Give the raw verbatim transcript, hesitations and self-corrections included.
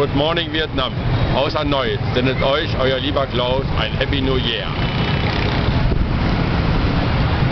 Good morning Vietnam. Aus Hanoi sendet euch euer lieber Klaus ein Happy New Year.